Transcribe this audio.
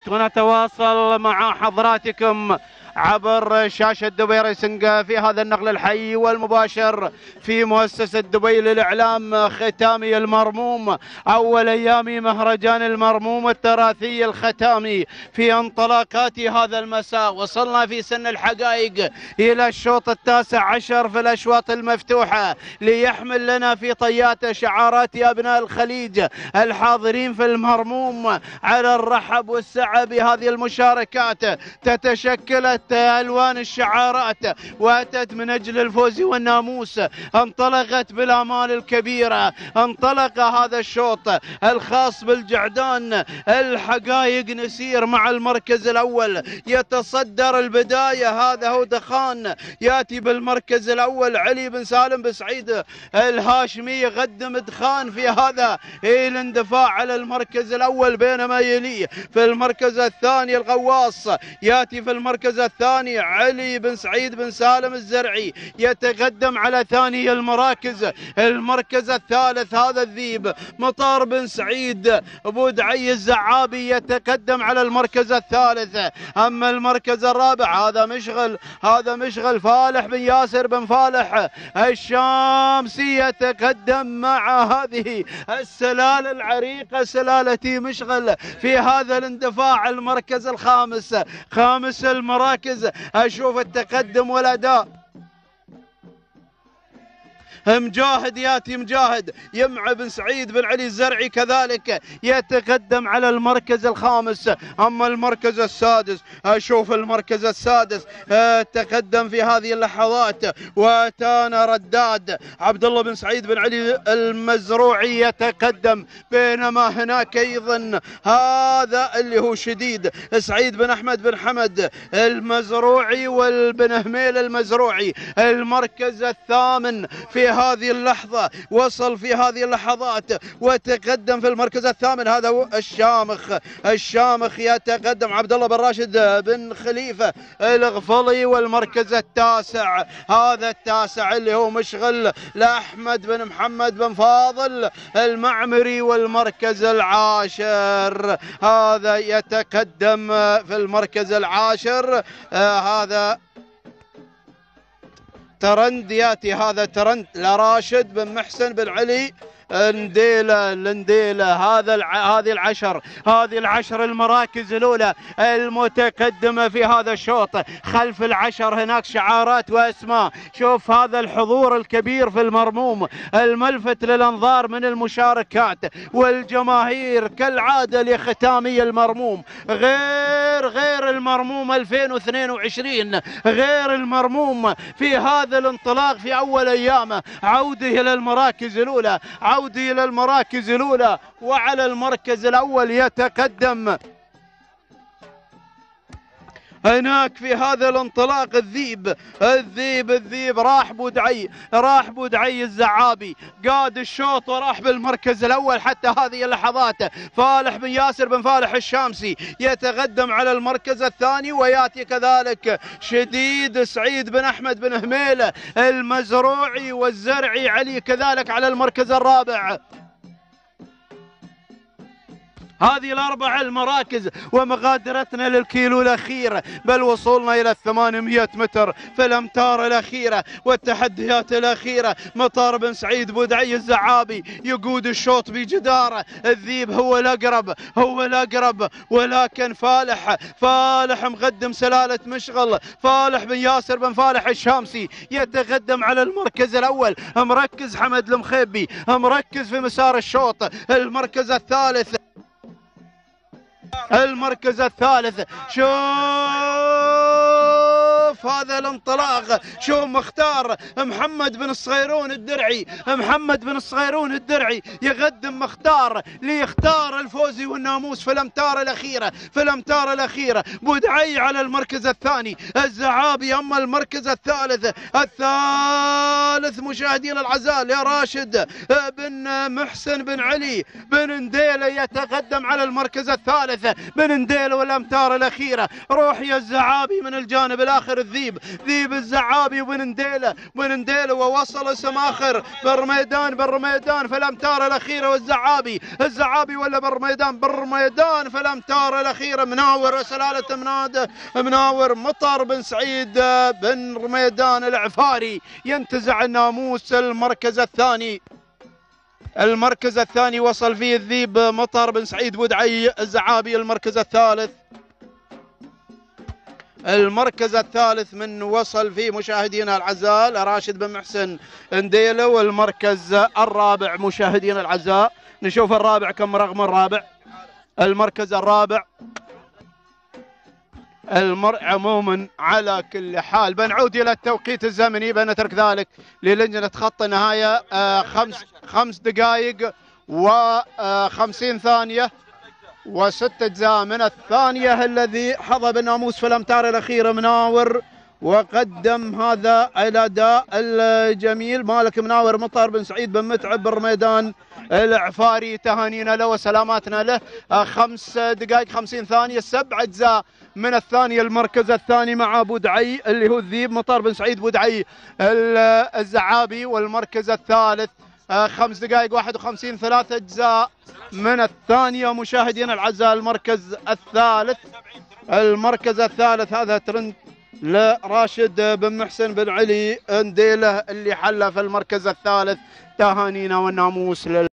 ونتواصل مع حضراتكم عبر شاشة دبي ريسنج في هذا النقل الحي والمباشر في مؤسسة دبي للإعلام. ختامي المرموم، أول أيام مهرجان المرموم التراثي الختامي في انطلاقات هذا المساء. وصلنا في سن الحقائق إلى الشوط التاسع عشر في الأشواط المفتوحة، ليحمل لنا في طياته شعارات أبناء الخليج الحاضرين في المرموم على الرحب والسعة بهذه المشاركات. تتشكلت ألوان الشعارات وأتت من أجل الفوز والناموس. انطلقت بالآمال الكبيرة، انطلق هذا الشوط الخاص بالجعدان. الحقائق نسير مع المركز الأول، يتصدر البداية هذا هو دخان، يأتي بالمركز الأول علي بن سالم بن سعيد الهاشمي يقدم دخان في هذا الاندفاع على المركز الأول، بينما يليه في المركز الثاني الغواص، يأتي في المركز الثاني علي بن سعيد بن سالم الزرعي يتقدم على ثاني المراكز. المركز الثالث هذا الذيب مطار بن سعيد بودعي الزعابي يتقدم على المركز الثالث. أما المركز الرابع هذا مشغل فالح بن ياسر بن فالح الشامسي يتقدم مع هذه السلالة العريقة سلالة مشغل في هذا الاندفاع. المركز الخامس، خامس المراكز، أشوف التقدم والأداء. مجاهد ياتي مجاهد يمع بن سعيد بن علي الزرعي كذلك يتقدم على المركز الخامس. اما المركز السادس، اشوف المركز السادس تقدم في هذه اللحظات واتانا رداد عبد الله بن سعيد بن علي المزروعي يتقدم، بينما هناك ايضا هذا اللي هو شديد سعيد بن احمد بن حمد المزروعي والبن هميل المزروعي. المركز الثامن في هذه اللحظة وصل في هذه اللحظات وتقدم في المركز الثامن، هذا هو الشامخ يتقدم عبد الله بن راشد بن خليفة الغفلي. والمركز التاسع، هذا التاسع اللي هو مشغل لأحمد بن محمد بن فاضل المعمري. والمركز العاشر هذا يتقدم في المركز العاشر هذا ترند، ياتي هذا ترند لراشد بن محسن بن علي لنديلة. هذه العشر المراكز الأولى المتقدمة في هذا الشوط. خلف العشر هناك شعارات وأسماء. شوف هذا الحضور الكبير في المرموم الملفت للأنظار من المشاركات والجماهير كالعادة لختامي المرموم. غير المرموم 2022، غير المرموم في هذا الانطلاق في أول أيامه. عودة إلى المراكز الأولى، عودة إلى المراكز الأولى. وعلى المركز الأول يتقدم هناك في هذا الانطلاق الذيب راح بودعي الزعابي قاد الشوط وراح بالمركز الأول حتى هذه اللحظات. فالح بن ياسر بن فالح الشامسي يتقدم على المركز الثاني، وياتي كذلك شديد سعيد بن أحمد بن هميلة المزروعي والزرعي علي كذلك على المركز الرابع. هذه الأربع المراكز ومغادرتنا للكيلو الأخير، بل وصولنا إلى 800 متر في الأمتار الأخيرة والتحديات الأخيرة. مطار بن سعيد بودعي الزعابي يقود الشوط بجدارة. الذيب هو الأقرب، ولكن فالح مقدم سلالة مشغل. فالح بن ياسر بن فالح الشامسي يتقدم على المركز الأول. مركز حمد المخيبي مركز في مسار الشوط. المركز الثالث شوف هذا الانطلاق. شوف مختار محمد بن الصغيرون الدرعي يقدم مختار ليختار الفوز والناموس في الامتار الاخيره. بودعي على المركز الثاني، الزعابي. اما المركز الثالث مشاهدينا العزاء يا راشد بن محسن بن علي بن نديله يتقدم على المركز الثالث. بن نديله والامتار الاخيره. روح يا الزعابي من الجانب الاخر. الذيب، ذيب الزعابي وبن نديله ووصل سماخر بالرميدان في الامتار الاخيره، والزعابي ولا بالرميدان في الامتار الاخيره. مناور سلاله مناور مطر بن سعيد بن رميدان العفاري ينتزع الناموس. المركز الثاني وصل فيه الذيب مطر بن سعيد بودعي الزعابي. المركز الثالث من وصل فيه مشاهدينا العزاء راشد بن محسن نديله. والمركز الرابع مشاهدينا العزاء نشوف الرابع كم رقم الرابع. المركز الرابع عموما على كل حال بنعود الى التوقيت الزمني، بنترك ذلك للجنة خط نهاية. 5 دقائق و50 ثانية و6 أجزاء من الثانية الذي حظى بالناموس في الأمتار الأخيرة مناور، وقدم هذا الأداء الجميل مالك مناور مطر بن سعيد بن متعب بالرميدان العفاري. تهانينا له وسلاماتنا له. 5 دقائق 50 ثانية 7 أجزاء من الثانية. المركز الثاني مع بودعي اللي هو الذيب مطر بن سعيد بودعي الزعابي. والمركز الثالث 5 دقائق 51 3 أجزاء من الثانية مشاهدينا الأعزاء. المركز الثالث هذا ترند لراشد بن محسن بن علي نديله اللي حل في المركز الثالث. تهانينا والناموس